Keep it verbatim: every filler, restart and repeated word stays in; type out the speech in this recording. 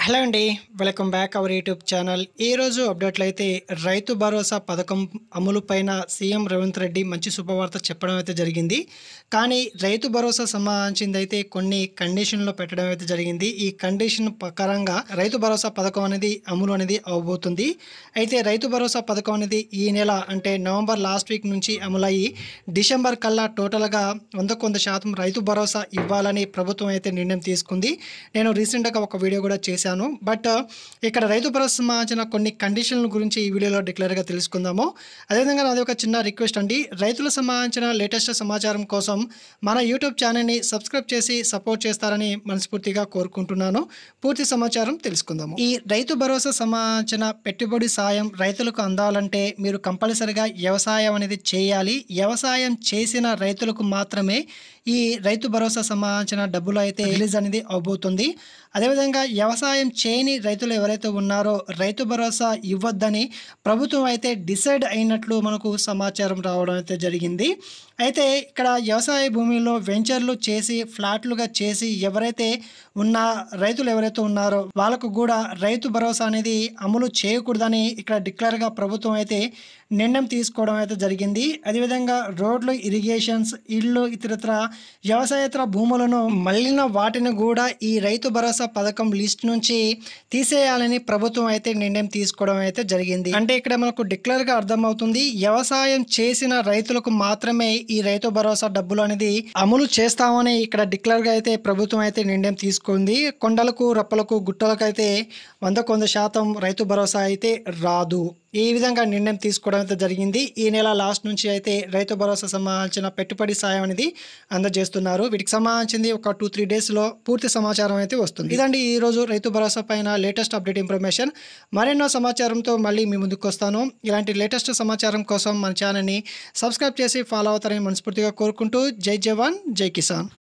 Hello అండి, welcome back our YouTube channel. ఈరోజు అప్డేట్లు అయితే రైతు భరోసా పథకం అమలు పైన సీఎం రేవంత్ రెడ్డి మంచి శుభవార్త చెప్పడం అయితే జరిగింది. కానీ రైతు భరోసా సంబంధించింది అయితే కొన్ని కండిషన్లో పెట్టడం అయితే జరిగింది. ఈ కండిషన్ ప్రకారంగా రైతు భరోసా పథకం అనేది అమలు అనేది అవబోతుంది. అయితే రైతు భరోసా పథకం అనేది ఈ నెల అంటే నవంబర్ లాస్ట్ వీక్ నుంచి అమలయ్యి డిసెంబర్ కల్లా టోటల్గా వందకు వంద శాతం రైతు భరోసా ఇవ్వాలని ప్రభుత్వం అయితే నిర్ణయం తీసుకుంది. నేను రీసెంట్గా ఒక వీడియో కూడా చేశాను. బట్ ఇక్కడ రైతు భరోసా సంబంధించిన కొన్ని కండిషన్ల గురించి ఈ వీడియోలో డిక్లేర్గా తెలుసుకుందాము. అదేవిధంగా నాది ఒక చిన్న రిక్వెస్ట్ అండి, రైతులకు సంబంధించిన లేటెస్ట్ సమాచారం కోసం మన యూట్యూబ్ ఛానల్ని సబ్స్క్రైబ్ చేసి సపోర్ట్ చేస్తారని మనస్ఫూర్తిగా కోరుకుంటున్నాను. పూర్తి సమాచారం తెలుసుకుందాము. ఈ రైతు భరోసా సంబంధించిన పెట్టుబడి సాయం రైతులకు అందాలంటే మీరు కంపల్సరిగా వ్యవసాయం అనేది చేయాలి. వ్యవసాయం చేసిన రైతులకు మాత్రమే ఈ రైతు భరోసా సంబంధించిన డబ్బులు అయితే రిలీజ్ అనేది అవబోతుంది. అదేవిధంగా వ్యవసాయం చేయని రైతులు ఎవరైతే ఉన్నారో రైతు భరోసా ఇవ్వద్దని ప్రభుత్వం అయితే డిసైడ్ అయినట్లు మనకు సమాచారం రావడం అయితే జరిగింది. అయితే ఇక్కడ వ్యవసాయ భూమిలో వెంచర్లు చేసి ఫ్లాట్లుగా చేసి ఎవరైతే ఉన్న రైతులు ఎవరైతే ఉన్నారో వాళ్ళకు కూడా రైతు భరోసా అనేది అమలు చేయకూడదని ఇక్కడ డిక్లేర్గా ప్రభుత్వం అయితే నిర్ణయం తీసుకోవడం అయితే జరిగింది. అదేవిధంగా రోడ్లు, ఇరిగేషన్స్, ఇళ్ళు, ఇతరత్ర వ్యవసాయేతర భూములను మళ్ళిన వాటిని కూడా ఈ రైతు భరోసా పథకం లిస్ట్ నుంచి తీసేయాలని ప్రభుత్వం అయితే నిర్ణయం తీసుకోవడం అయితే జరిగింది. అంటే ఇక్కడ మనకు డిక్లేర్గా అర్థమవుతుంది, వ్యవసాయం చేసిన రైతులకు మాత్రమే ఈ రైతు భరోసా డబ్బులు అనేది అమలు చేస్తామని ఇక్కడ డిక్లేర్గా అయితే ప్రభుత్వం అయితే నిర్ణయం తీసుకుంది. కొండలకు, రప్పలకు, గుట్టలకు అయితే వందకు వంద శాతం రైతు భరోసా అయితే రాదు. ఈ విధంగా నిర్ణయం తీసుకోవడం అయితే జరిగింది. ఈ నెల లాస్ట్ నుంచి అయితే రైతు భరోసా సంబంధించిన పెట్టుబడి సాయం అనేది అందజేస్తున్నారు. వీటికి సంబంధించింది ఒక టూ త్రీ డేస్లో పూర్తి సమాచారం అయితే వస్తుంది. ఇదండి ఈ రోజు రైతు భరోసా పైన లేటెస్ట్ అప్డేట్ ఇన్ఫర్మేషన్. మరెన్నో సమాచారంతో మళ్ళీ మీ ముందుకు వస్తాను. ఇలాంటి లేటెస్ట్ సమాచారం కోసం మన ఛానల్ని సబ్స్క్రైబ్ చేసి ఫాలో అవుతారని మనస్ఫూర్తిగా కోరుకుంటూ జై జవాన్, జై కిసాన్.